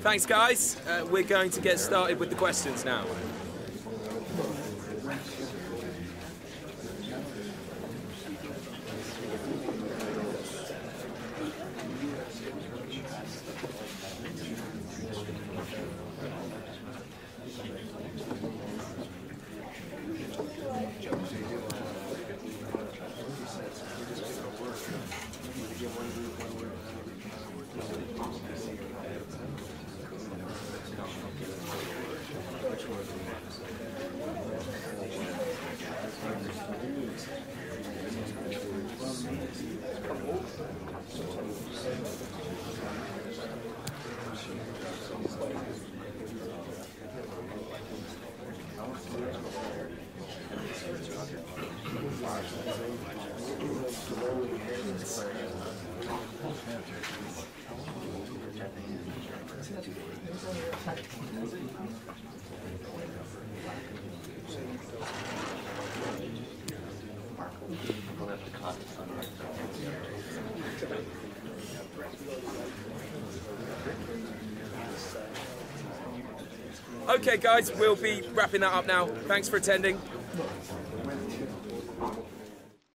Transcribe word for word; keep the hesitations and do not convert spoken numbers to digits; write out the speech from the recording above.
Thanks, guys. Uh, we're going to get started with the questions now. Okay, guys, we'll be wrapping that up now. Thanks for attending.